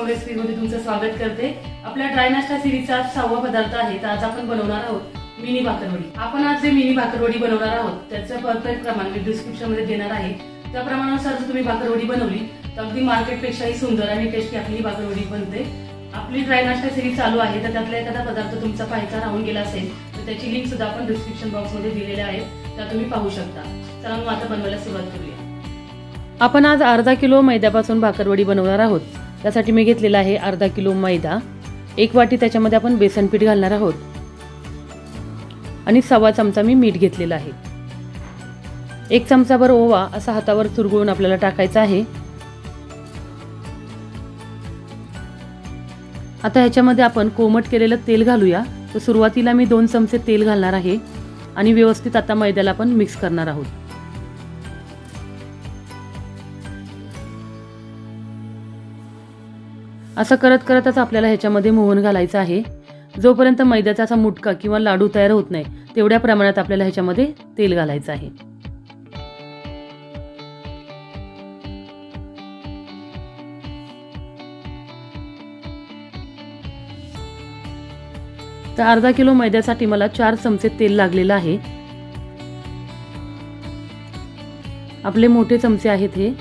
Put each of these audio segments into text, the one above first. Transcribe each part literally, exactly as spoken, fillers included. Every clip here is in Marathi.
रेसिपी मध्ये तुमचं स्वागत करते। आपल्या ड्राय नाश्ता सिरीजचा सहावा पदार्थ आहे। तर आज आपण बनवणार आहोत मिनी भाकरवडी। आपण आज जे मिनी भाकरवडी बनवणार आहोत त्याचं परफेक्ट प्रमाण मी डिस्क्रिप्शन मध्ये देणार आहे। त्या प्रमाणानुसार जर तुम्ही भाकरवडी बनवली तर अगदी मार्केट पेक्षाही सुंदर आणि टेस्टी आपली भाकरवडी बनते। आपली ड्राय नाश्ता सिरीज चालू आहे तर त्यातला एखादा पदार्थ तुमचा पाहायचा राहून गेला असेल तर त्याची लिंक सुद्धा आपण डिस्क्रिप्शन बॉक्स मध्ये दिलेल्या आहे, त्या तुम्ही पाहू शकता। चला मग आता बनवायला सुरुवात करूया। आपण आज अर्धा किलो मैद्यापासून भाकरवडी बनवणार आहोत। त्यासाठी मी घेतलेला आहे अर्धा किलो मैदा, एक वाटी त्याच्यामध्ये आपण बेसन पीठ घालणार आहोत आणि सव्वा चमचा मी मीठ घेतलेला आहे। एक चमचाभर ओवा असा हातावर चुरगळून आपल्याला टाकायचा आहे। आता ह्याच्यामध्ये आपण कोमट केलेलं तेल घालूया। तर सुरुवातीला मी दोन चमचे तेल घालणार आहे आणि व्यवस्थित आता मैद्याला आपण मिक्स करणार आहोत। असं करत करतच आपल्याला ह्याच्यामध्ये मोहन घालायचं आहे। जोपर्यंत मैद्याचा असा मुटका किंवा लाडू तयार होत नाही तेवढ्या प्रमाणात आपल्याला ह्याच्यामध्ये तेल घालायचं आहे। तर अर्धा किलो मैद्यासाठी मला चार चमचे तेल लागलेलं आहे। आपले मोठे चमचे आहेत हे।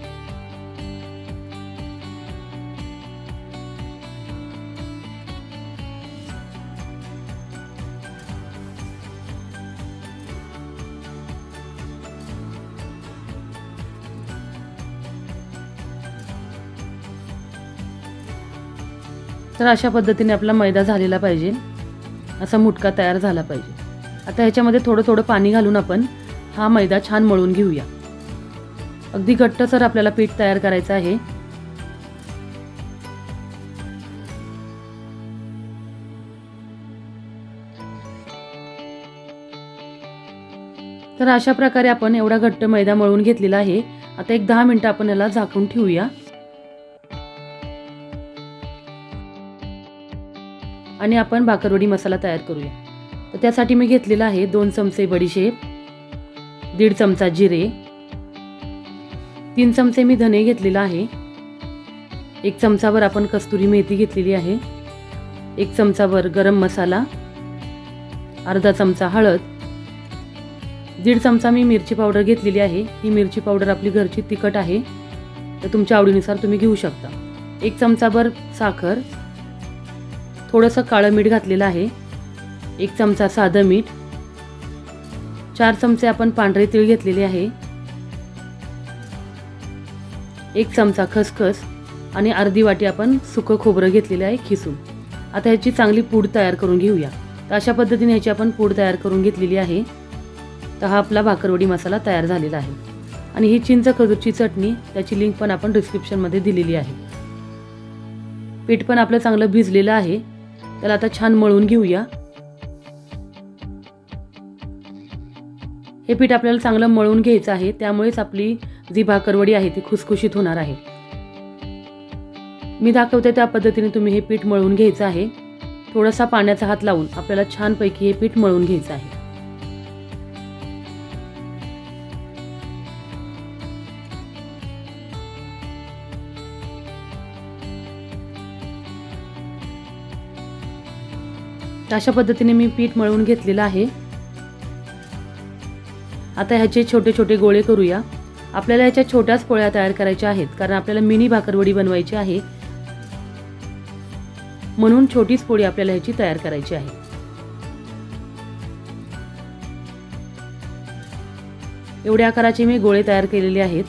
तर अशा पद्धतीने आपला मैदा झालेला पाहिजे, असा मुटका तयार झाला पाहिजे। आता ह्याच्यामध्ये थोडं थोडं पाणी घालून आपण हा मैदा छान मळून घेऊया। अगदी घट्टसर आपल्याला पीठ तयार करायचं आहे। तर अशा प्रकारे आपण एवढा घट्ट मैदा मळून घेतलेला आहे। आता एक दहा मिनिटं आपण याला झाकून ठेवूया आणि आपण भाकरवडी मसाला तयार करूया। तर त्यासाठी मी घेतलेला आहे दोन चमचे बडीशेप, दीड चमचा जिरे, तीन चमचे मी धने घेतलेला आहे, एक चमचाभर आपण कस्तुरी मेथी घेतलेली आहे, एक चमचाभर गरम मसाला, अर्धा चमचा हळद, दीड चमचा मी मिरची पावडर घेतलेली आहे। ही मिरची पावडर आपली घरची तिखट आहे, तर तुमच्या आवडीनुसार तुम्ही घेऊ शकता। एक चमचाभर साखर, थोडंसं काळं मीठ घातलेलं आहे, एक चमचा साधं मीठ, चार चमचे आपण पांढरे तीळ घेतलेले आहे, एक चमचा खसखस आणि अर्धी वाटी आपण सुकं खोबरं घेतलेलं आहे खिसून। आता ह्याची चांगली पूड तयार करून घेऊया। तर अशा पद्धतीने ह्याची आपण पूड तयार करून घेतलेली आहे। तर हा आपला भाकरवडी मसाला तयार झालेला आहे। आणि ही चिंच खजूरची चटणी, त्याची लिंक पण आपण डिस्क्रिप्शनमध्ये दिलेली आहे। पीठ पण आपलं चांगलं भिजलेलं आहे, त्याला आता छान मळून घेऊया। हे पीठ आपल्याला चांगलं मळून घ्यायचं आहे, त्यामुळेच आपली जी भाकरवडी आहे ती खुसखुशीत होणार आहे। मी दाखवते त्या पद्धतीने तुम्ही हे पीठ मळून घ्यायचं आहे। थोडासा पाण्याचा हात लावून आपल्याला छानपैकी हे पीठ मळून घ्यायचं आहे। अशा पद्धतीने मी पीठ मळून घेतलेलं आहे। आता ह्याचे छोटे छोटे गोळे करूया। आपल्याला ह्याच्या छोट्याच पोळ्या तयार करायच्या आहेत, कारण आपल्याला मिनी भाकरवडी बनवायची आहे, म्हणून छोटीच पोळी आपल्याला ह्याची तयार करायची आहे। एवढ्या आकाराचे मी गोळे तयार केलेले आहेत।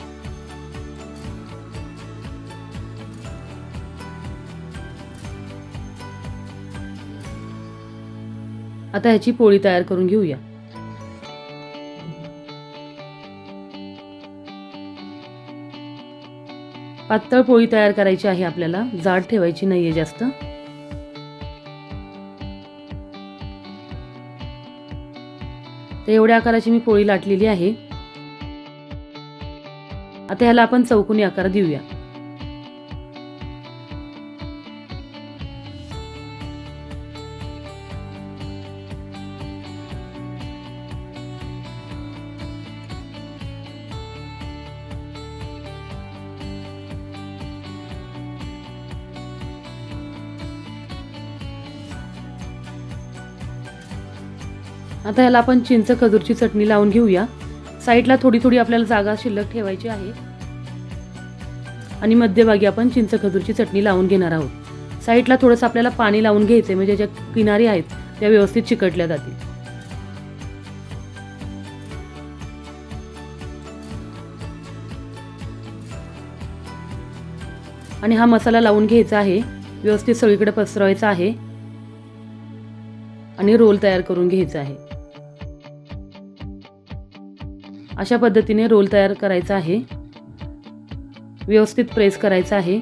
आता ह्याची पोळी तयार करून घेऊया। पातळ पोळी तयार करायची आहे आपल्याला, जाड ठेवायची नाहीये जास्त। तर एवढ्या आकाराची मी पोळी लाटलेली आहे। आता ह्याला आपण चौकोनी आकार देऊया। आता ह्याला आपण चिंच खजूरची चटणी लावून घेऊया। साईडला थोडी थोडी आपल्याला जागा शिल्लक ठेवायची आहे आणि मध्यभागी आपण चिंच खजूरची चटणी लावून घेणार आहोत। साईडला थोडंसं आपल्याला पाणी लावून घ्यायचे, म्हणजे ज्या किनारी आहेत त्या व्यवस्थित चिकटल्या जातील। आणि हा मसाला लावून घ्यायचा आहे, व्यवस्थित सगळीकडे पसरवायचा आहे आणि रोल तयार करून घ्यायचा आहे। अशा पद्धतीने रोल तयार करायचा आहे, व्यवस्थित प्रेस करायचा आहे।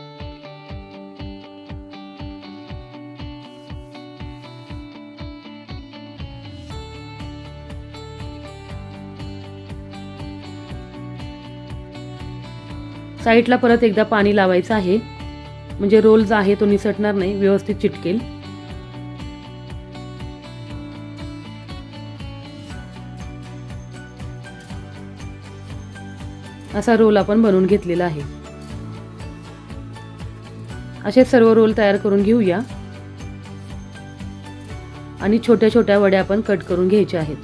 साईडला परत एकदा पाणी लावायचं आहे, म्हणजे रोल जो आहे तो निसटणार नाही, व्यवस्थित चिटकेल। असा रोल आपण बनवून घेतलेला आहे। असे सर्व रोल तयार करून घेऊया आणि छोट्या छोट्या वड्या आपण कट करून घ्यायच्या आहेत।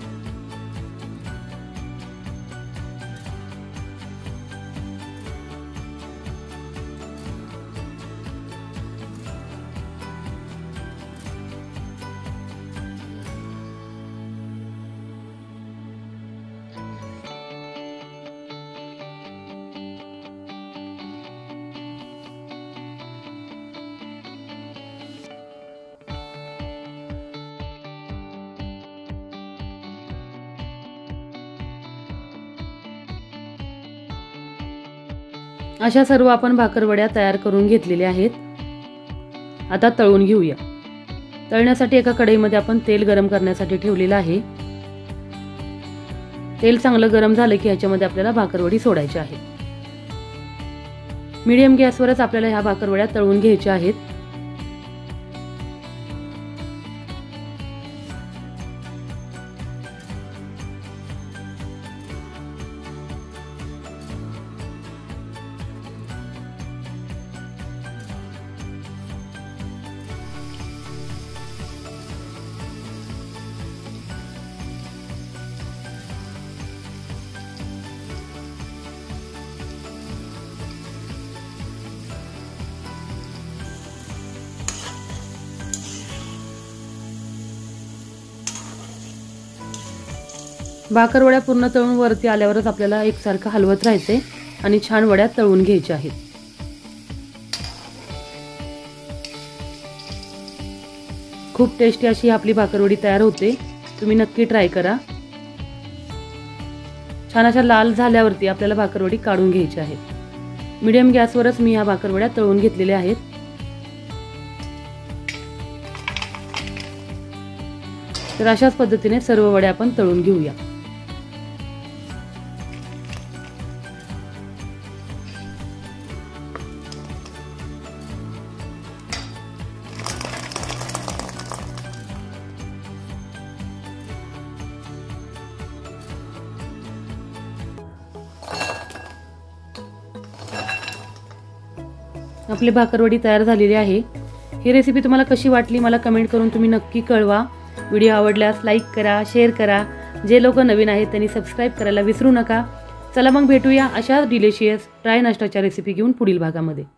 अशा सर्व आपण भाकरवड्या तयार करून घेतलेल्या आहेत। आता तळून घेऊया। तळण्यासाठी एका कढईमध्ये आपण तेल गरम करण्यासाठी ठेवलेलं आहे। तेल चांगलं गरम झालं की ह्याच्यामध्ये आपल्याला भाकरवडी सोडायची आहे। मीडियम गॅसवरच आपल्याला ह्या भाकरवड्या तळून घ्यायच्या आहेत। भाकरवड्या पूर्ण तळून वरती आल्यावरच आपल्याला एकसारखं हलवत राहायचे आणि छान वड्या तळून घ्यायच्या आहेत। खूप टेस्टी अशी आपली भाकरवडी तयार होते, तुम्ही नक्की ट्राय करा। छान अशा लाल झाल्यावरती आपल्याला भाकरवडी काढून घ्यायची आहेत। मीडियम गॅसवरच मी ह्या भाकरवड्या तळून घेतलेल्या आहेत। तर अशाच पद्धतीने सर्व वड्या आपण तळून घेऊया। आपली भाकरवडी तयार झालेली आहे। ही रेसिपी तुम्हाला कशी वाटली मला कमेंट करून तुम्ही नक्की कळवा। व्हिडिओ आवडल्यास लाईक करा, शेअर करा। जे लोक नवीन आहेत त्यांनी सबस्क्राईब करायला विसरू नका। चला मग भेटूया अशाच डिलिशियस ड्राय नाश्त्याच्या रेसिपी घेऊन पुढील भागामध्ये।